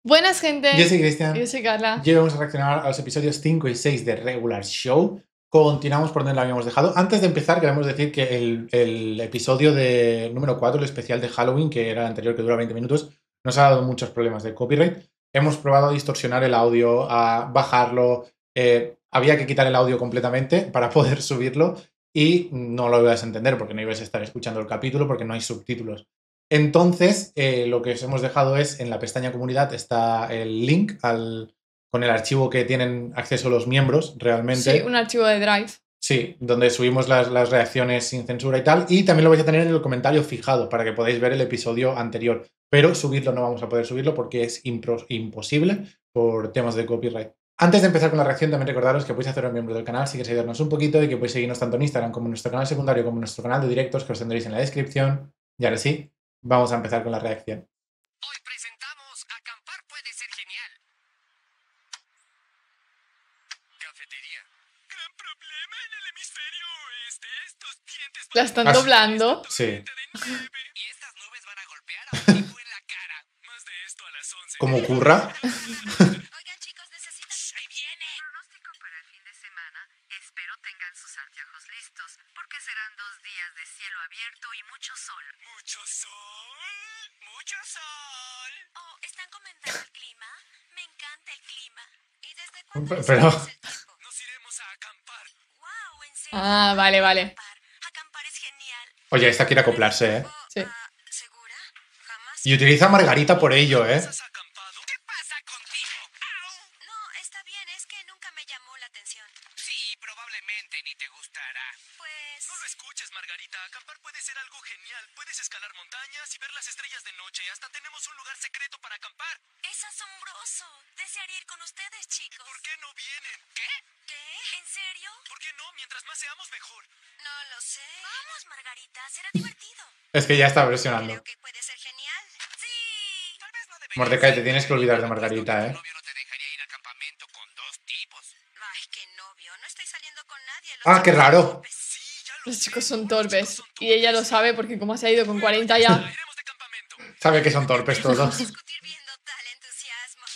Buenas, gente. Yo soy Cristian. Yo soy Carla. Y hoy vamos a reaccionar a los episodios 5 y 6 de Regular Show. Continuamos por donde lo habíamos dejado. Antes de empezar, queremos decir que el episodio de número 4, el especial de Halloween, que era el anterior, que dura 20 minutos, nos ha dado muchos problemas de copyright. Hemos probado a distorsionar el audio, a bajarlo. Había que quitar el audio completamente para poder subirlo y no lo ibas a entender porque no ibas a estar escuchando el capítulo porque no hay subtítulos. Entonces, lo que os hemos dejado es, en la pestaña comunidad está el link con el archivo que tienen acceso los miembros realmente. Sí, un archivo de Drive. Sí, donde subimos las reacciones sin censura y tal. Y también lo vais a tener en el comentario fijado para que podáis ver el episodio anterior. Pero subirlo no vamos a poder subirlo porque es imposible por temas de copyright. Antes de empezar con la reacción, también recordaros que podéis haceros miembro del canal si queréis ayudarnos un poquito y que podéis seguirnos tanto en Instagram como en nuestro canal secundario como en nuestro canal de directos que os tendréis en la descripción. Y ahora sí, vamos a empezar con la reacción. Hoy presentamos Acampar puede ser genial. Cafetería. Gran problema en el hemisferio oeste. Estos dientes La están doblando. Sí. Y estas nubes van a golpear a un tipo en la cara. Más de esto a las 11. ¿Cómo ocurra? Oigan, chicos, necesitan... ¡Shh, ahí viene! Pronóstico para el fin de semana. Espero tengan sus anteojos listos, porque serán 2 días de cielo abierto y mucho sol. ¿Mucho sol? ¡Mucho sol! Oh, ¿están comentando el clima? Me encanta el clima. ¿Y desde cuándo Pero- es el tiempo? Nos iremos a acampar. Wow, en serio. Ah, vale, vale. Acampar es genial. Oye, esta quiere acoplarse, ¿eh? Sí. ¿Segura? Jamás. Y utiliza a Margarita por ello, ¿eh? ¿Has acampado? ¿Qué pasa contigo? ¡Au! No, está bien, es que nunca me llamó la atención. Sí, probablemente ni te gustará. Pues... No lo escuches, Margarita. Acampar puede ser algo genial. Puedes escalar montañas y ver las estrellas de noche. Hasta tenemos un lugar secreto para acampar. Es asombroso. Desearía ir con ustedes, chicos. ¿Por qué no vienen? ¿Qué? ¿Qué? ¿En serio? ¿Por qué no? Mientras más seamos, mejor. No lo sé. Vamos, Margarita, será divertido. Es que ya está presionando. Creo que puede ser genial. Sí. Tal vez no deberías... Mordecai, te tienes que olvidar de Margarita, Tu ¿eh? novio no te dejaría ir al campamento con dos tipos. Ay, qué novio. No estoy saliendo con nadie. Los Ah, qué chicos raro. son torpes. Sí, ya lo Los sé. chicos son Los torpes. chicos son Y ella lo sabe porque como se ha ido con 40 ya. Iremos de campamento. Sabe que son torpes todos. Discutir viendo tal entusiasmo.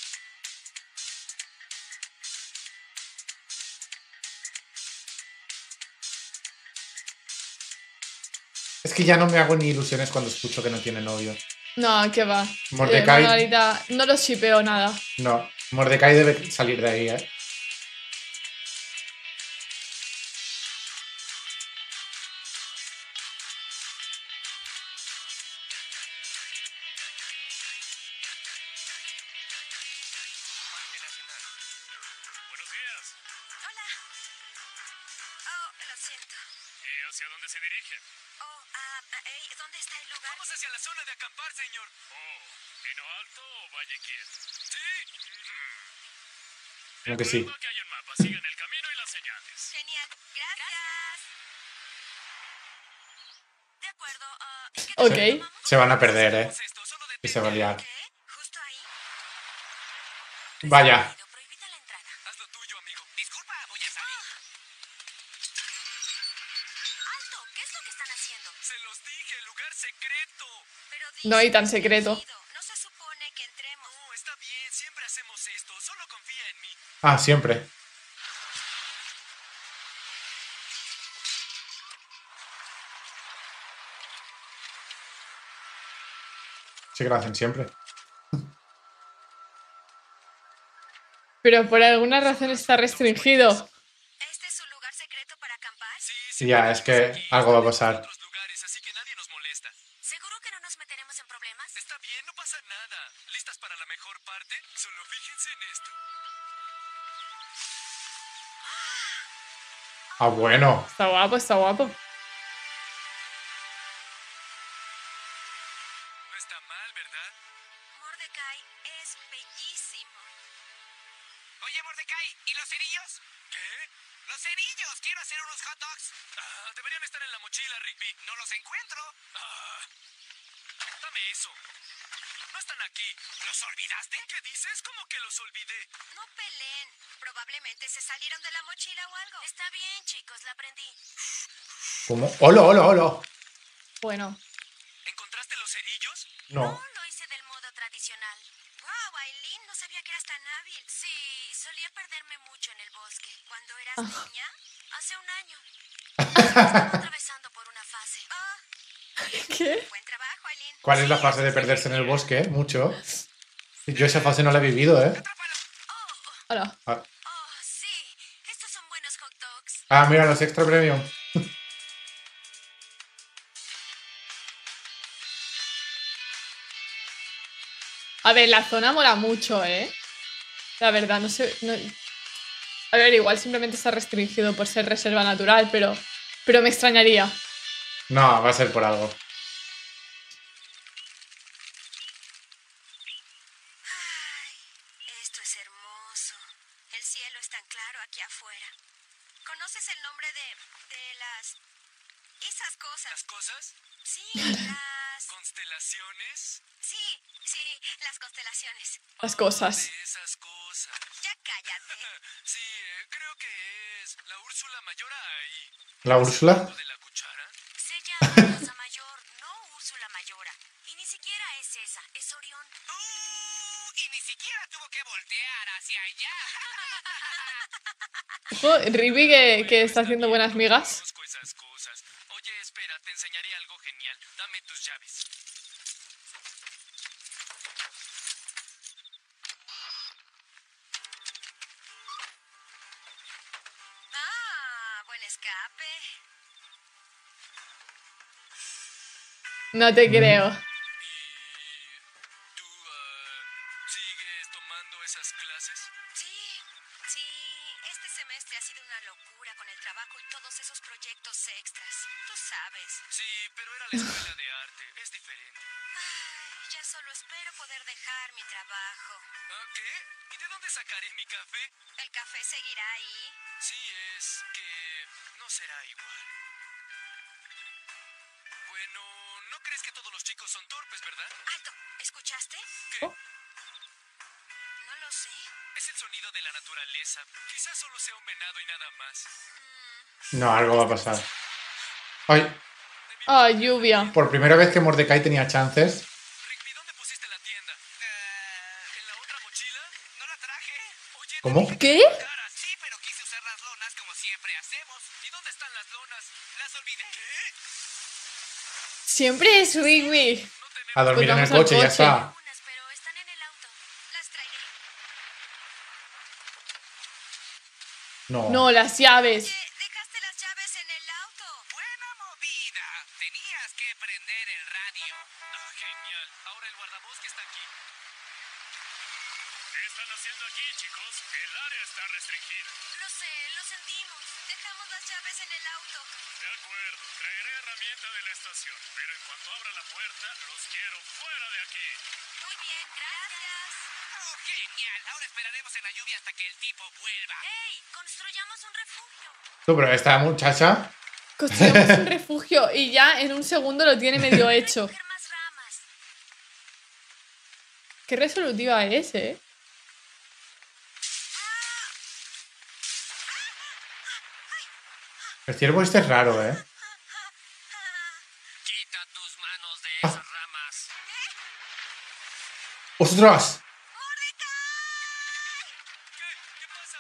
Es que ya no me hago ni ilusiones cuando escucho que no tiene novio. No, qué va. Mordecai. Margarita, no los shipeo nada. No, Mordecai debe salir de ahí, ¿eh? Parque Nacional. Buenos días. Hola. Oh, lo siento. ¿Y hacia dónde se dirigen? Oh, hey, ¿dónde está el lugar? Vamos hacia la zona de acampar, señor. Oh, ¿Pino Alto o Valle Quieto? Sí. Como que sí. Recuerda que hay un mapa. Sigan el camino y las señales. Genial. Gracias. De acuerdo. ¿en qué Ok. camino vamos? Se van a perder, ¿eh? Hacemos esto, solo Y se va a liar. ¿Qué? ¿Justo ahí? Vaya. Prohibida la entrada. haz lo tuyo, amigo. Disculpa, voy a salir. ¡Alto! ¿Qué es lo que están haciendo? Se los dije, lugar secreto. Pero No hay tan dicen secreto. prohibido. No se supone que entremos. No, está bien, siempre hacemos esto. Solo confía en mí. Ah, siempre. Sí que lo hacen siempre. Pero por alguna razón está restringido. ¿Este es un lugar secreto para acampar? Sí, Ya, es que algo va a pasar. En otros lugares, así que nadie nos molesta. ¿Seguro que no nos meteremos en problemas? Está bien, no pasa nada. ¿Listas para la mejor parte? Solo fíjense en esto. Ah, bueno. Está guapo, está guapo. No está mal, ¿verdad? Mordecai es bellísimo. Oye, Mordecai, ¿y los cerillos? ¿Qué? ¡Los cerillos! ¡Quiero hacer unos hot dogs! Deberían estar en la mochila, Rigby. No los encuentro. Dame eso. No están aquí. ¿Los olvidaste? ¿Qué dices? ¿Cómo que los olvidé? No peleen. Probablemente se salieron de la mochila o algo. Está bien, chicos, la aprendí. ¿Cómo? ¡Hola, hola, hola! Bueno. ¿Encontraste los cerillos? No. Lo hice del modo tradicional. genial. Wow, Aileen, no sabía que eras tan hábil. Sí, solía perderme mucho en el bosque. Cuando eras niña, hace un año. Estaba atravesando por una fase. ¿Qué? Buen trabajo, Aileen. ¿Cuál es la fase de perderse en el bosque? Mucho. Yo esa fase no la he vivido, ¿eh? Hola. Ah, Oh, sí. Estos son buenos hot dogs. mira, los extra premium. A ver, la zona mola mucho, ¿eh? La verdad, no sé... A ver, igual simplemente está restringido por ser reserva natural, pero me extrañaría. No, va a ser por algo. Ay, esto es hermoso. El cielo es tan claro aquí afuera. ¿Conoces el nombre de las... esas cosas? ¿Las cosas? Sí, las... ¿Constelaciones? Sí, las constelaciones. Las cosas. De esas cosas. Ya cállate. Sí, creo que es la Úrsula Mayor ahí. ¿La Úrsula? ¿De la cuchara? Se llama Asa Mayor, no Úrsula Mayora. Y ni siquiera es esa, es Orión. Y ni siquiera tuvo que voltear hacia allá. Ojo, Rigby que está haciendo buenas migas. Conozco esas cosas. Oye, espera, te enseñaré algo genial. Dame tus llaves. Ah, buen escape. No te creo. ¿Y tú sigues tomando esas clases? Sí, este semestre ha sido una locura con el trabajo y todos esos proyectos extras. Tú sabes. Sí, pero era la escuela de arte. Es diferente. Ay, ya solo espero poder dejar mi trabajo. ¿Qué? ¿Y de dónde sacaré mi café? ¿El café seguirá ahí? Sí, es que no será igual. Bueno, ¿no crees que todos los chicos son torpes, verdad? Alto, ¿escuchaste? ¿Qué? Oh. No lo sé. Es el sonido de la naturaleza. Quizás solo sea un venado y nada más. No, algo va a pasar. Ay, Ah, lluvia. por primera vez que Mordecai tenía chances. Rigby, ¿dónde pusiste la tienda? ¿En la otra mochila? No la traje. Oye, ¿Cómo? ¿Qué? cara, sí, pero quise usar las lonas como siempre hacemos. ¿Y dónde están las lonas? Las olvidé. ¿Qué? Siempre es Rigby. No tenemos... A dormir en el Pues vamos al coche, ya coche. está. Unas, pero están en el auto. Las traeré. No. No, las llaves. Dejaste las llaves en el auto. Buena movida. Tenías que prender el radio. Genial. Ahora el guardabosque está aquí. ¿Qué están haciendo aquí, chicos? El área está restringida. Lo sé, lo sentimos. Dejamos las llaves en el auto. De acuerdo. Traeré herramienta de la estación. Pero en cuanto abra la puerta, los quiero fuera de aquí. Muy bien, gracias. ¡Oh, genial! Ahora esperaremos en la lluvia hasta que el tipo vuelva. ¡Hey! Construyamos un refugio. Tú, pero esta muchacha. Construimos un refugio y ya en un segundo lo tiene medio hecho. Coger más ramas. Qué resolutiva es, ¿eh? El ciervo este es raro, ¿eh? Quita tus manos de esas ramas. ¡Ostras! ¿Qué pasa?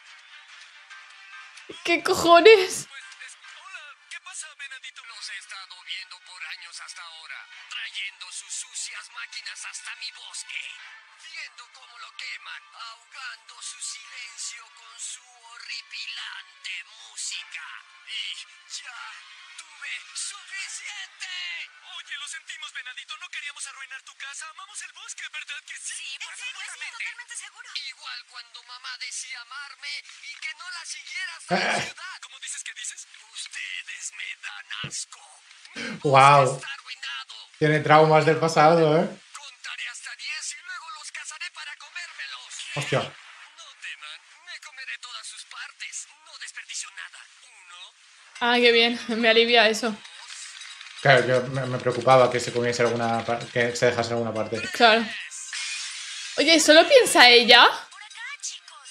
¿Qué cojones? Hola, ¿qué pasa, venadito? Los he estado viendo por años hasta ahora, trayendo sus sucias máquinas hasta mi bosque, viendo cómo lo queman, ahogando su silencio con su horripilante música. Y ya tuve suficiente. Oye, lo sentimos, venadito, no queríamos arruinar tu casa, amamos el bosque, ¿verdad que sí? Sí, por supuesto, totalmente seguro. Igual cuando mamá decía amarme y que no la siguiera hasta la ciudad. ¿Cómo dices que dices? Ustedes me dan asco. ¡Wow! Está arruinado. Tiene traumas del pasado, ¿eh? Contaré hasta 10 y luego los cazaré para comérmelos. Hostia. No teman, me comeré todas sus partes. No desperdicio nada. 1, Ah, qué bien. Me alivia eso. Claro, yo me preocupaba que se comiese alguna que se dejase alguna parte. Claro. Oye, ¿solo piensa ella? Por acá, chicos.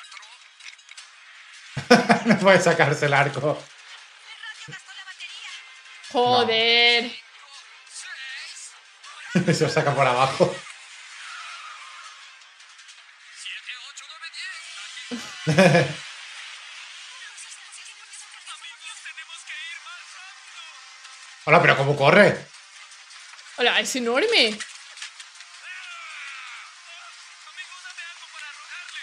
4, No puede sacarse el arco. El radio gastó la batería. Joder. 6. Se lo saca por abajo. Amigos, tenemos que ir más rápido. Hola, pero ¿cómo corre? Hola, es enorme. Amigo, dame algo para arrojarle.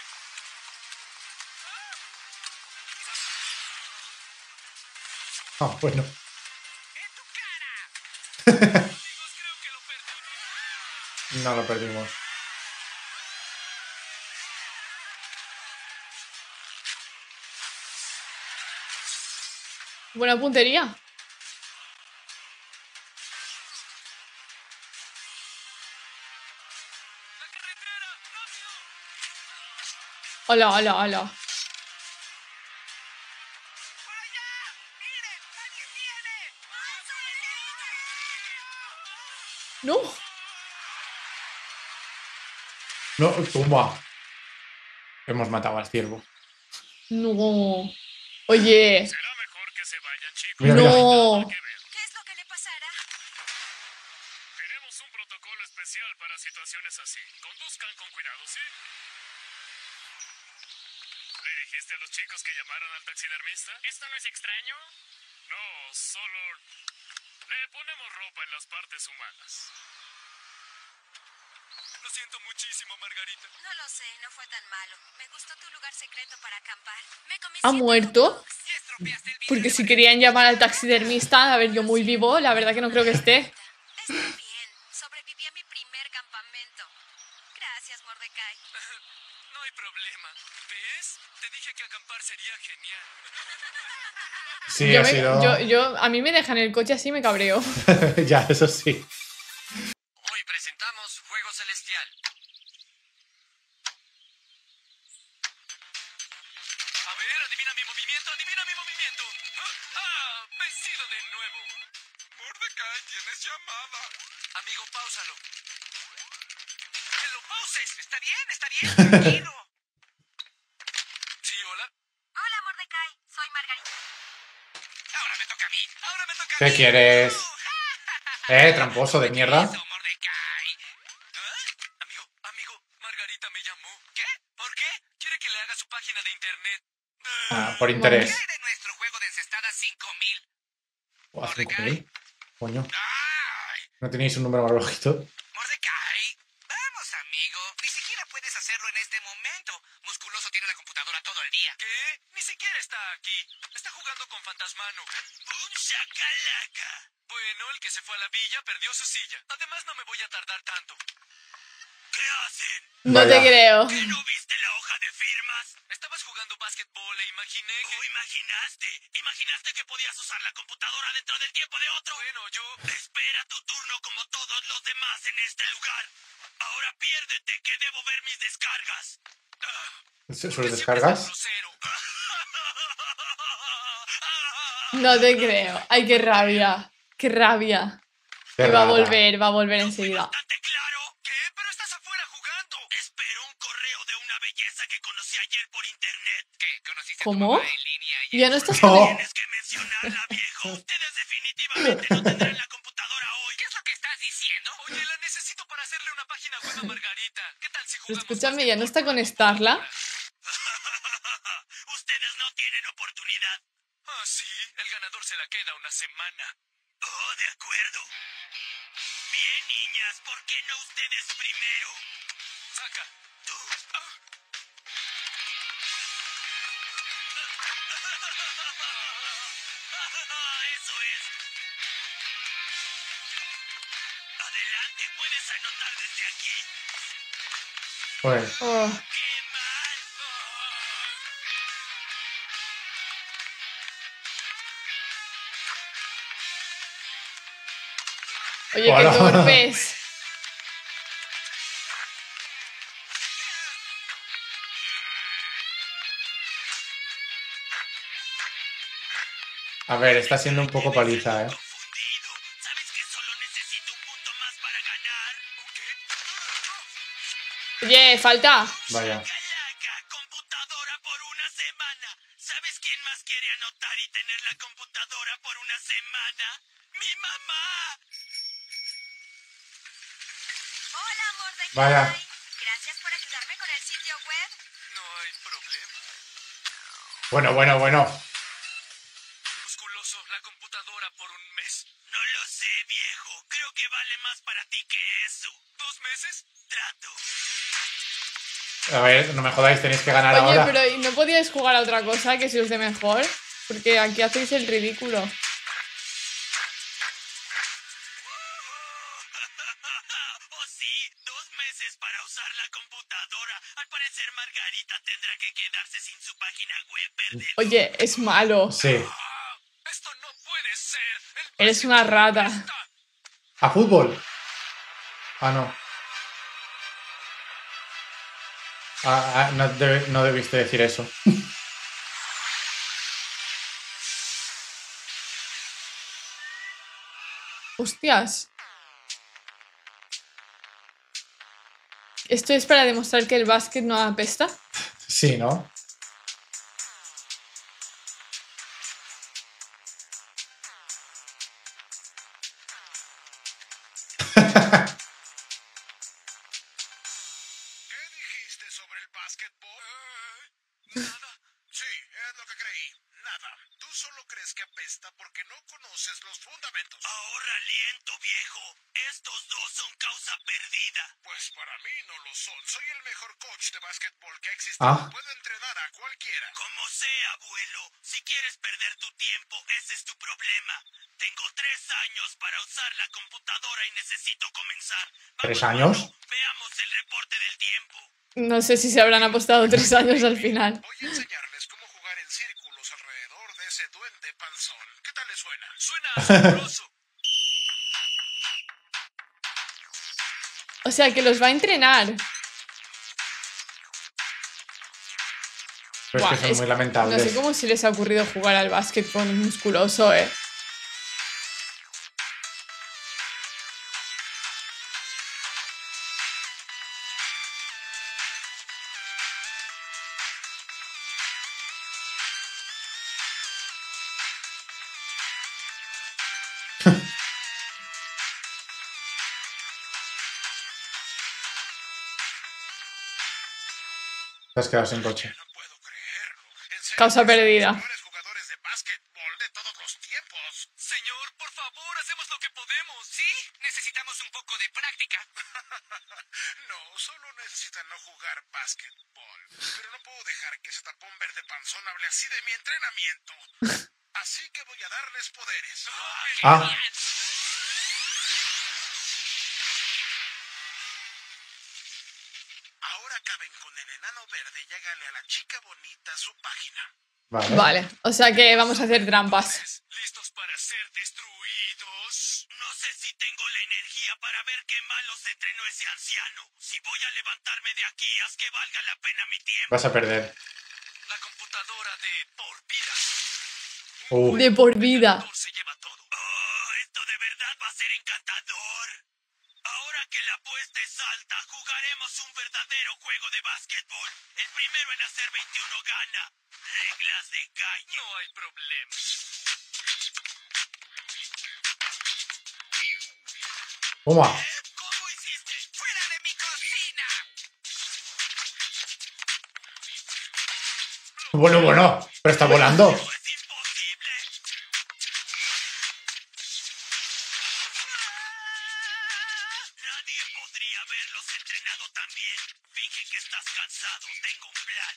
Ah, bueno. ¡En tu cara! Amigos, creo que lo perdí. No lo perdimos. Buena puntería. ¡La carretera! ¡Rápido! Hola, hola, hola. ¡Por allá! ¡Miren! ¡Alguien viene! No. No, toma. Hemos matado al ciervo. No. Oye. Será mejor que se vayan, chicos. Mira, mira. No. Que ver. ¿Qué es lo que le pasará? Tenemos un protocolo especial para situaciones así. Conduzcan con cuidado, ¿sí? ¿Le dijiste a los chicos que llamaran al taxidermista? ¿Esto no es extraño? No, solo le ponemos ropa en las partes humanas. Lo siento muchísimo, Margarita. No lo sé, no fue tan malo. Me gustó tu lugar secreto para acampar. Me comí ¿Ha 7 muerto? hot dogs. Y estropeaste el video Porque de si Margarita. querían llamar al taxidermista, a ver, yo muy vivo, la verdad que no creo que esté. Está bien. Sobreviví a mi primer campamento. Gracias, Mordecai. No hay problema. ¿Ves? Te dije que acampar sería genial. Sí, Yo ha me- sido. a mí me dejan el coche así y me cabreo. Ya, eso sí. Hoy presentamos Juego Celestial. A ver, adivina mi movimiento, adivina mi movimiento. Vencido de nuevo. Mordecai, tienes llamada. Amigo, páusalo. ¡Que lo pauses! Está bien, tranquilo. Sí, hola. Hola, Mordecai. Soy Margarita. Ahora me toca a mí. Ahora me toca a ¿Qué mí. quieres? Tramposo de mierda. Eso, Mordecai. Amigo, Margarita me llamó. ¿Qué? ¿Por qué? Quiere que le haga su página de internet. Ah, por interés. ¿Qué de nuestro juego de encestada 5000? Buah, 5.000. Coño. ¡Ay! ¿No tenéis un número más bajito? Mordecai, vamos, amigo. Ni siquiera puedes hacerlo en este momento. Musculoso tiene la computadora todo el día. ¿Qué? Ni siquiera está aquí. Está jugando con Fantasmano. ¡Bum, shakalaka! Bueno, el que se fue a la villa perdió su silla. Además, no me voy a tardar tanto. ¿Qué hacen? No te Vaya. creo. ¿Que no viste la hoja de firmas? Estabas jugando básquetbol e imaginé que... ¿Imaginaste que podías usar la computadora dentro del tiempo de otro? Bueno, yo... Espera tu turno como todos los demás en este lugar. Ahora piérdete, que debo ver mis descargas. ¿Sus descargas? No te creo. Ay, qué rabia. Qué rabia. Qué Y va a rara. volver enseguida. ¿Bastante claro? ¿Qué? Pero estás afuera jugando. Espero un correo de una belleza que conocí ayer por internet. ¿Qué? ¿Conociste ¿Cómo? a tu mamá en línea ayer? Ya no estás No. con él. Tienes que mencionarla, viejo. Ustedes definitivamente no tendrán la computadora hoy. ¿Qué es lo que estás diciendo? Oye, la necesito para hacerle una página web a Margarita. ¿Qué tal si Pero jugamos? escúchame, ya no está con Starla. Ustedes no tienen oportunidad. Ah, sí. El ganador se la queda una semana. Oh, de acuerdo. Bien, niñas. ¿Por qué no ustedes primero? Saca. Tú. Eso es. Adelante, puedes anotar desde aquí. Pues, Oh. ¡Qué mal! Oye, Hola. qué torpes. a ver, está siendo un poco paliza, ¿eh? Confundido. ¿Sabes que solo necesito un punto más para ganar? ¿Un qué? Oye, falta. Vaya. Calaca, computadora por una semana. ¿Sabes quién más quiere anotar y tener la computadora por una semana? ¡Mi mamá! Hola, Mordecai. Vaya. Gracias por ayudarme con el sitio web. No hay Bueno, bueno, bueno. Musculoso, la computadora por un mes. No lo sé, viejo. Creo que vale más para ti que eso. ¿2 meses? Trato. A ver, no me jodáis, tenéis que ganar Oye, ahora. pero ¿y no podíais jugar a otra cosa que si os de mejor? Porque aquí hacéis el ridículo. Oh, sí, 2 meses para usar la computadora. Al parecer, Margarita tendrá que quedarse sin su página web. Perder. Oye, es malo. Sí. Esto no puede ser. Eres una rata. ¿A fútbol? Ah, no. No debiste decir eso. Hostias. ¿Esto es para demostrar que el básquet no apesta? Sí, ¿no? ¿Qué dijiste sobre el básquetbol? Nada. Sí, es lo que creí. Nada. Tú solo crees que apesta porque no conoces los fundamentos. Ahorra aliento, viejo. Estos dos son causa perdida. Pues para mí no lo son. Soy el mejor coach de básquetbol que ha existido. Ah. Puedo entrenar a cualquiera. Como sea, abuelo. Si quieres perder tu tiempo, ese es tu problema. Tengo 3 años para usar la computadora y necesito comenzar. ¿3 Vamos, años? mano, veamos el reporte del tiempo. No sé si se habrán apostado 3 años al final. Voy a enseñarles cómo jugar en círculos alrededor de ese duende panzón. ¿Qué tal les suena? Suena asombroso. O sea, que los va a entrenar. Pero Buah, es que son muy lamentables. No sé cómo se les ha ocurrido jugar al básquet con un musculoso, ¿eh? Te has quedado sin coche. No puedo creerlo. ¿En serio? Causa perdida. Los mejores jugadores de básquetbol de todos los tiempos. Señor, por favor, hacemos lo que podemos. Sí, necesitamos un poco de práctica. No, solo necesitan no jugar básquetbol. Pero no puedo dejar que ese tapón verde panzón hable así de mi entrenamiento. Así que voy a darles poderes. Ah. Ahora acaben con el enano verde y hágale a la chica bonita su página. Vale. Vale, o sea que vamos a hacer trampas. ¿Listos para ser destruidos? No sé si tengo la energía para ver qué malo se entrenó ese anciano. Si voy a levantarme de aquí, haz que valga la pena mi tiempo. Vas a perder. La computadora de por vida. De por vida. Se lleva todo. Oh, esto de verdad va a ser encantador. Ahora que la apuesta es alta, jugaremos un verdadero juego de básquetbol. El primero en hacer 21 gana. Reglas de calle. No hay problema. Toma. ¿Cómo hiciste? ¡Fuera de mi cocina! Bueno. Pero está volando. ¡Es imposible! Nadie podría haberlos entrenado tan bien. Finge que estás cansado. Tengo un plan.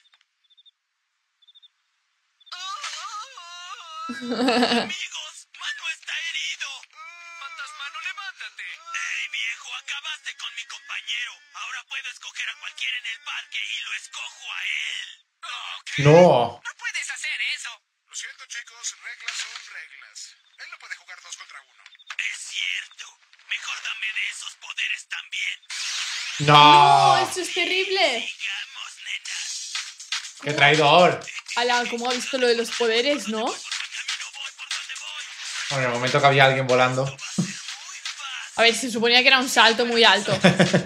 Amigos, Mano está herido. Fantasmano, levántate. ¡Ey, viejo! Acabaste con mi compañero. Ahora puedo escoger a cualquiera en el parque y lo escojo a él. ¿Qué? No. No puedes hacer eso. Lo siento, chicos. Reglas son reglas. Él no puede jugar 2 contra 1. Es cierto. Mejor dame de esos poderes también. ¡No! No. ¡Eso es terrible! Sigamos, nenas. ¡Qué traidor! Ala, ¿cómo ha visto lo de los poderes, no? Por camino voy, por donde voy. Bueno, en el momento que había alguien volando. Va a ser muy fácil. A ver, se suponía que era un salto muy alto. ¡En tu cara!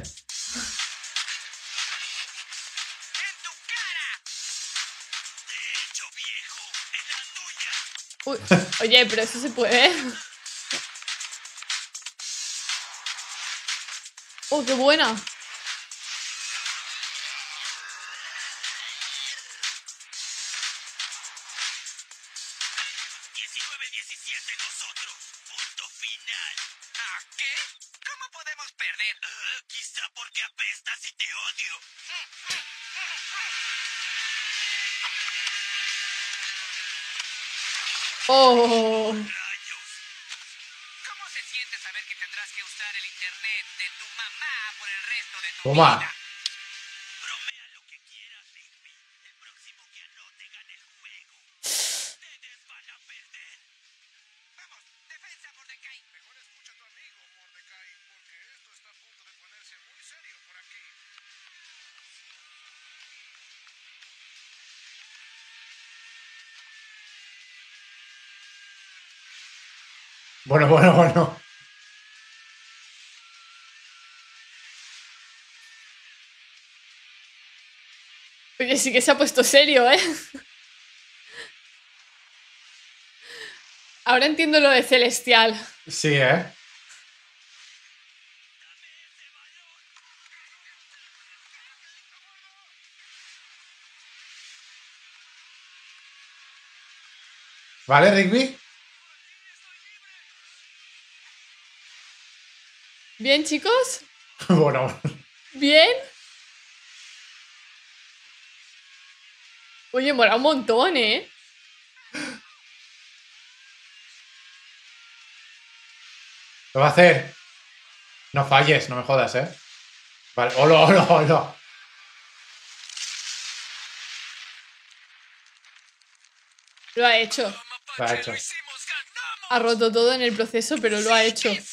De hecho, viejo, en la tuya. Uy, oye, pero eso se puede. ¡Oh, qué buena! 17 nosotros. Punto final. ¿Ah, qué? ¿Cómo podemos perder? Quizá porque apestas y te odio. Oh, Rayos. ¿Cómo se siente saber que tendrás que usar el internet de tu mamá por el resto de tu Toma. vida? Bromea lo que quieras, Rigby. El próximo que anote gana el juego. Ustedes van a perder. Vamos, defensa, Mordecai. Mejor escucha a tu amigo, Mordecai, porque esto está a punto de ponerse muy serio por aquí. Bueno. oye, sí que se ha puesto serio, ¿eh? Ahora entiendo lo de Celestial. Sí, ¿eh? ¿Vale, Rigby? ¿Bien, chicos? Bueno. ¿Bien? Oye, mola un montón, ¿eh? Lo va a hacer. No falles, no me jodas, ¿eh? Vale. ¡Hola! Lo ha hecho. Lo ha hecho. Lo hicimos, ganamos. Ha roto todo en el proceso, pero lo ha hecho. ¡Sí!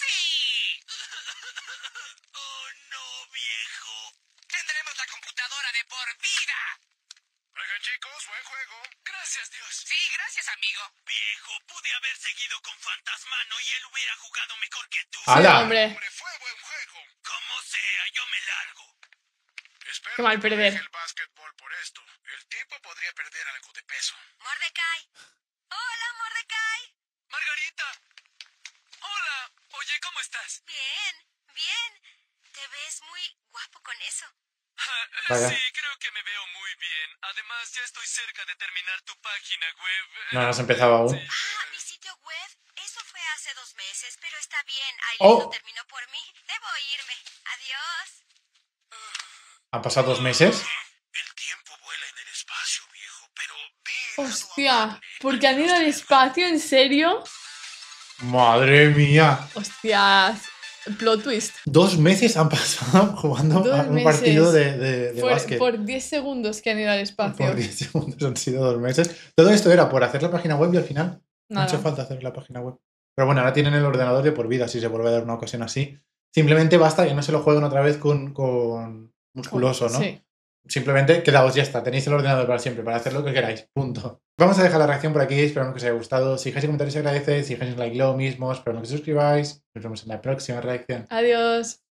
¡Oh, no, viejo! Tendremos la computadora de por vida. Oigan, chicos, buen juego. Gracias, Dios. Sí, gracias, amigo. Viejo, pude haber seguido con Fantasmano y él hubiera jugado mejor que tú. Sí, ¡Hala! hombre. Fue buen juego. Como sea, yo me largo. Espero Qué mal que no perder. deje el básquetbol por esto. El tipo podría perder algo de peso. Mordecai. Hola, Mordecai. Margarita. Hola. Oye, ¿cómo estás? Bien, bien. Te ves muy guapo con eso. Vaya. Sí, creo que me veo muy bien. Además, ya estoy cerca de terminar tu página web. No has empezado aún. Ah, mi sitio web. Eso fue hace 2 meses, pero está bien. Aileen Oh. lo terminó por mí. Debo irme. Adiós. ¿Han pasado 2 meses? El tiempo vuela en el espacio, viejo, pero ve. Hostia, ¿porque han ido al espacio? ¿En serio? ¡Madre mía! Hostias. Plot twist. 2 meses han pasado jugando 2 a un meses. partido de básquet. Por 10 segundos que han ido al espacio. Por 10 segundos han sido 2 meses. Todo esto era por hacer la página web y al final no ha hecho Nada. falta hacer la página web. Pero bueno, ahora tienen el ordenador de por vida si se vuelve a dar una ocasión así. Simplemente basta que no se lo jueguen otra vez con musculoso, ¿no? Sí. Simplemente quedaos, ya está. Tenéis el ordenador para siempre, para hacer lo que queráis. Punto. Vamos a dejar la reacción por aquí. Esperamos que os haya gustado. Si dejáis en comentarios se agradece. Si dejáis un like lo mismo. Esperamos que os suscribáis. Nos vemos en la próxima reacción. Adiós.